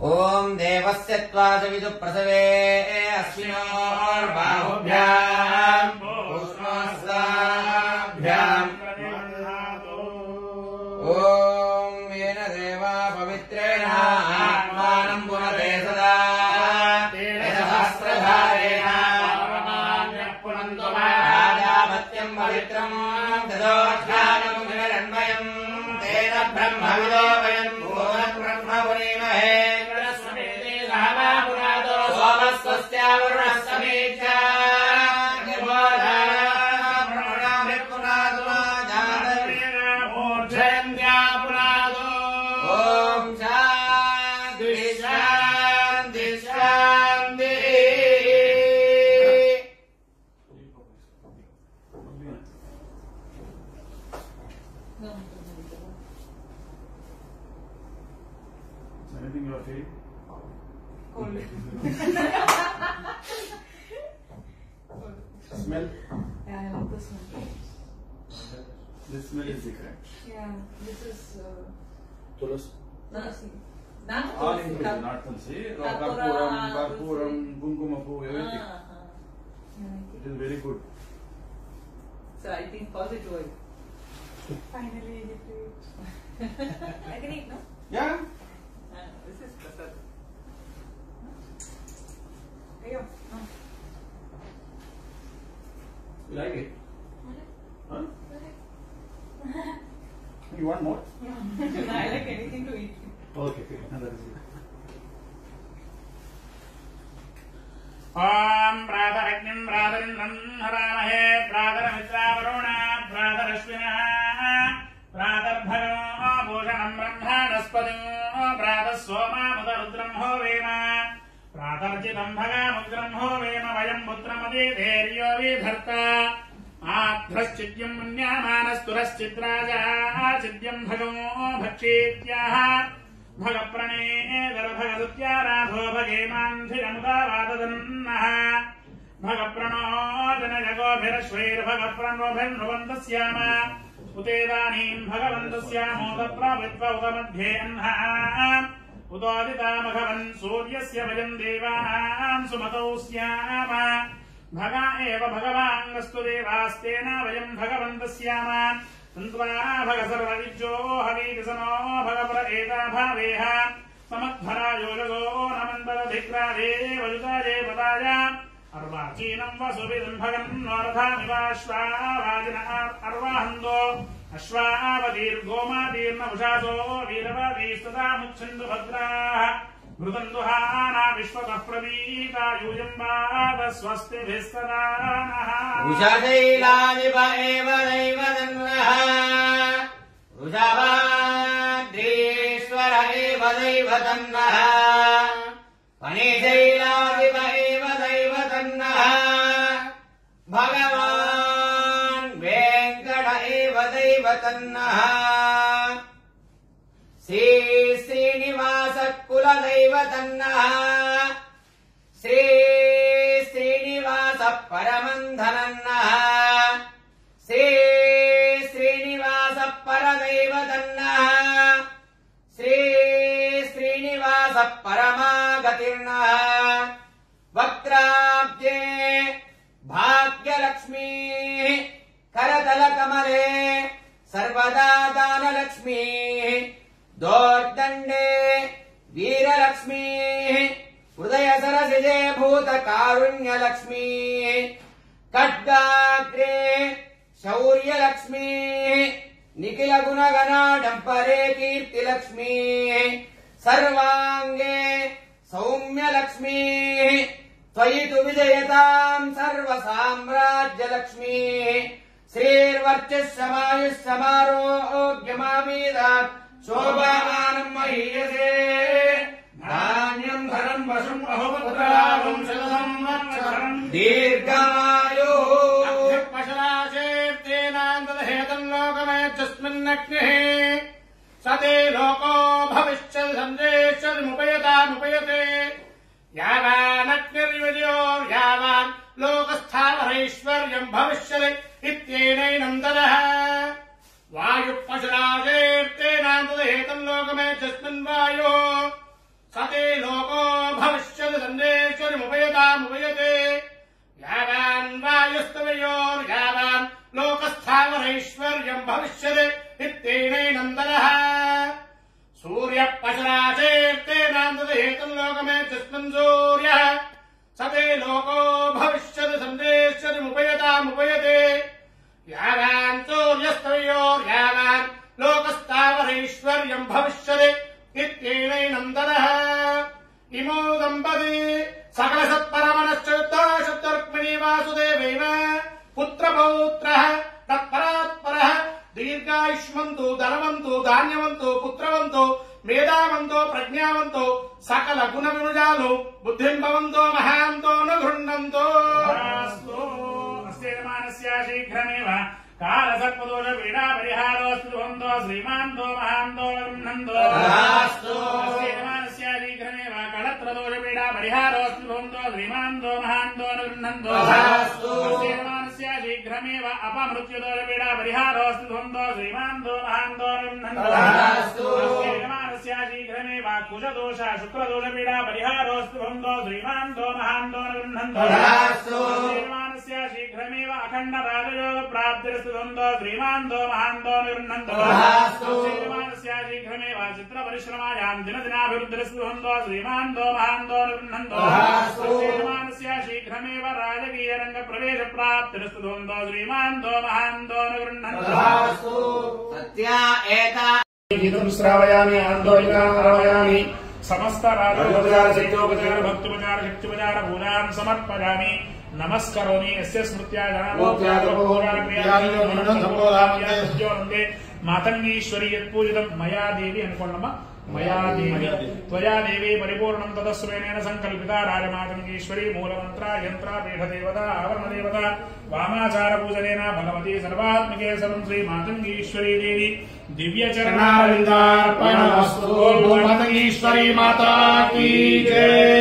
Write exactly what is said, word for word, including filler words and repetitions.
ओम देवस्य त्वादविदु प्रसवे अश्विनोर्बाहुभ्याम् पुष्णस्ताभ्याम् ओम येन देवा पवित्रेण आत्मानं पुनते सदा सहस्रधारेण राजापत्यं पवित्रं तदोऽध्यानं विरन्मयं तेन ब्रह्मविदो वयं भूतं ब्रह्म पुरीमहे स्वस्यावरुणस्तमेच्छा ओम शांति शांति शांति Anything you are feeling? Cold. Smell? Yeah, I love the smell. This smell is different. Yeah, this is uh, Tulas? tulsi. Not All tulsi. included, not tulsi. Karpura, Karpuram, tulsi. karpuram, kumkumapu, everything. Ah, ah. Yeah. It is very good. So I think positive oil. Finally, I get to eat. I can eat, no? Yeah. Ah, this is prasad. Ayo. No. You like it? Huh? You want more? I like anything to eat. Okay, okay. That is good. ओम प्रातरग्निं प्रातरिन्द्रं हरामहे प्रातरमित्रावरुणा प्रातरश्विनः प्रातर्भगो भूषणं ब्रह्माणस्पतिं प्रातः सोमामुदरुद्रं होवेम प्रातर्जितं भगामुग्रं होवेम वयं पुत्रमदिधैर्यो विधर्ता आध्रश्चिद्यं मुन्यामानस्तुरश्चिद्राजा चिद्यं भगो भक्षेत्याः भगप्रणे गर्भगदुत्याराधो भगेमान्धिरमुदावाददन्नः भगप्रणो जनजगोभिरश्वैर्भगप्रणोभिर्नृवन्तस्याम उतेदानीम् भगवन्तस्यामोदप्रावित्व उदमध्ये अह्नः उदोदितामघवन् सूर्यस्य वयम् देवानाम् सुमतौ स्याम भगा एव भगवाङ्गस्तु देवास्तेन वयम् भगवन्तस्याम तन्त्वा भग सर्वविज्जो हवीतिसनो भगप्र एता भावेह समध्वरा योजगो नमन्दरधिक्राधे वजुताये पदाय अर्वाचीनम् वसुभिदम् भगम् नोरथामिवाश्वावाजिन अर्वाहन्दो अश्वावतीर्गोमातीर्नभुषासो वीरवादीस्तदा मुच्छन्दु भद्राः मृदन्दुहाना विश्वतः प्रवीता यूयम्बाद स्वस्तिभिस्तदा नः उषशैलादिप एव दैवतन्नः वृषभाद्रीश्वर एव दैवतन्नः फणिशैलादिप एव दैवतन्नः भगवान् वेङ्कट एव दैवतन्नः श्री श्रीनिवास कुलदैवतन्नः श्री श्रीनिवास परमन्धनन्नः श्री श्रीनिवास परदैवतन्नः श्री श्रीनिवास परमागतिर्नः वक्त्राब्जे भाग्यलक्ष्मी करतलकमले सर्वदा दानलक्ष्मी दोर्दण्डे वीरलक्ष्मी हृदय सरसिजे भूतकारुण्यलक्ष्मी खड्गाग्रे शौर्यलक्ष्मी निखिल गुणगणाडम्बरे कीर्तिलक्ष्मी सर्वाङ्गे सौम्यलक्ष्मी त्वयि तु विजयताम् सर्वसाम्राज्यलक्ष्मी श्रीर्वर्चस्समायुस्समारोग्यमावीदात् शोभामानम् महीयसे धान्यम् धनम् वशम् बहुपुत्रलाभम् शतसंवत्सरम् दीर्घमायुः पशुराशेर्तेनान्तरहेतम् लोकमेच्छस्मिन्नग्निः स ते लोको भविष्यति सन्देश्यमुपयतामुपयते यावानग्निर्विजयो यावान् लोकस्थावरैश्वर्यम् भविष्यति इत्येनैनम् ददः वायुः पशुराशेर्तेनान्तरहेतम् लोकमेच्छस्मिन् वायुः स ते आकाशराशेर्तेनान्दहेतुम् लोकमे तस्मिन् सूर्यः सते लोको भविष्यति सन्देश्यतिमुपयतामुपयते यावान् सूर्यस्तयोर्यावान् लोकस्तावरैश्वर्यम् भविष्यति इत्येनैनम् तदः इमो दम्पती सकलसत्परमनश्चतुर्दशरुक्मिणी वासुदेवैव पुत्रपौत्रः तत्परात्परः दीर्घायुष्मन्तु धनवन्तु धान्यवन्तु पुत्रवन्तु मेधावन्तो प्रज्ञावन्तो सकल गुण विनुजालु बुद्धिम् भवन्तो महान्तो न गृह्णन्तो अस्तेजमानस्य शीघ्रमेव कालसर्पदोष पीडा परिहारोऽस्तु भवन्तो श्रीमान्तो महान्तो गृह्णन्तो अस्तेजमानस्य शीघ्रमेव कलत्रदोष पीडा परिहारोऽस्तु भवन्तो श्रीमान्तो महान्तो न गृह्णन्तो अस्तेजमानस्य शीघ्रमेव अपमृत्युदोष पीडा परिहारोऽस्तु भवन्तो श्रीमान्तो महान्तो न गृह्णन्तो शीघ्रमेव कुजदोष शुक्रदोष पीडा परिहारोऽस्तु भवन्तो श्रीमान्तो महान्तो न गृह्णन्तो शीघ्रमेव अखण्ड राजयोग प्राप्तिरस्तु भवन्तो श्रीमान्तो महान्तो न गृह्णन्तो शीघ्रमेव चित्र परिश्रमायाम् दिनदिनाभिवृद्धिरस्तु भवन्तो श्रीमान्तो महान्तो न गृह्णन्तो शीघ्रमेव राजकीय रंग प्रवेश प्राप्तिरस्तु भवन्तो श्रीमान्तो महान्तो न गृह्णन्तो सत्या एता गीतम् श्रावयामि आन्दोलनारवयामि समस्त राजोपचार शैत्योपचार भक्तोपचार शक्त्योपचार पूजाम् समर्पयामि नमस्करोमि यस्य स्मृत्या जनामोत्यादे मातंगीश्वरी यत्पूजितम् मया देवी अनुकोण्डम्म मया देवी त्वया देवी परिपूर्णम् तदस्वेनेन संकल्पिता राजमातंगीश्वरी मूलमन्त्र यन्त्र पीठदेवता आवरणदेवता वामाचार पूजनेन भगवती सर्वात्मिके सर्वं श्री मातंगीश्वरी देवी दिव्य चरणारविन्दार्पणमस्तु। मातंगीश्वरी माता की जय।